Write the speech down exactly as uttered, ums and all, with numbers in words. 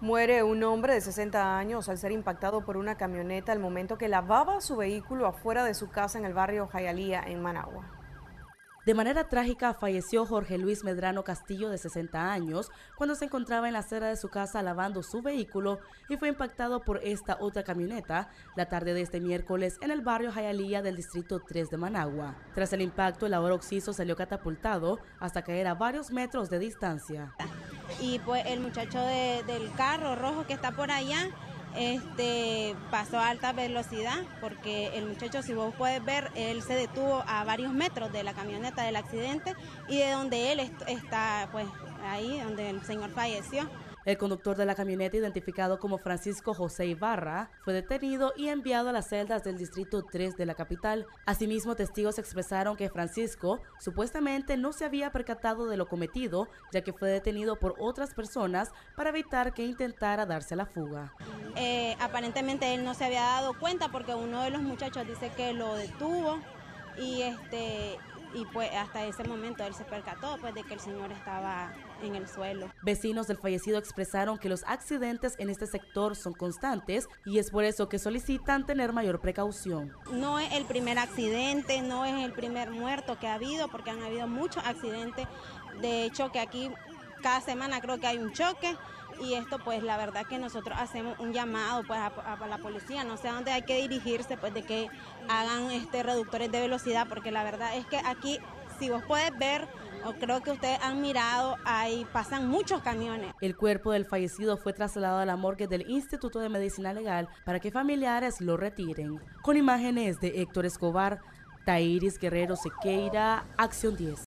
Muere un hombre de sesenta años al ser impactado por una camioneta al momento que lavaba su vehículo afuera de su casa en el barrio Jayalía, en Managua. De manera trágica falleció Jorge Luis Medrano Castillo, de sesenta años, cuando se encontraba en la acera de su casa lavando su vehículo y fue impactado por esta otra camioneta la tarde de este miércoles en el barrio Jayalía del distrito tres de Managua. Tras el impacto, el ahora occiso salió catapultado hasta caer a varios metros de distancia. Y pues el muchacho de, del carro rojo que está por allá este, pasó a alta velocidad, porque el muchacho, si vos puedes ver, él se detuvo a varios metros de la camioneta del accidente y de donde él est está, pues ahí donde el señor falleció. El conductor de la camioneta, identificado como Francisco José Ibarra, fue detenido y enviado a las celdas del distrito tres de la capital. Asimismo, testigos expresaron que Francisco supuestamente no se había percatado de lo cometido, ya que fue detenido por otras personas para evitar que intentara darse a la fuga. Eh, aparentemente él no se había dado cuenta porque uno de los muchachos dice que lo detuvo y este y pues hasta ese momento él se percató pues de que el señor estaba en el suelo. Vecinos del fallecido expresaron que los accidentes en este sector son constantes y es por eso que solicitan tener mayor precaución. No es el primer accidente, no es el primer muerto que ha habido, porque han habido muchos accidentes. De hecho, que aquí cada semana creo que hay un choque y esto pues la verdad que nosotros hacemos un llamado pues a, a la policía, no sé a dónde hay que dirigirse, pues de que hagan este reductores de velocidad, porque la verdad es que aquí, si vos puedes ver, o creo que ustedes han mirado, ahí pasan muchos camiones. El cuerpo del fallecido fue trasladado a la morgue del Instituto de Medicina Legal para que familiares lo retiren. Con imágenes de Héctor Escobar, Tairis Guerrero Sequeira, Acción diez.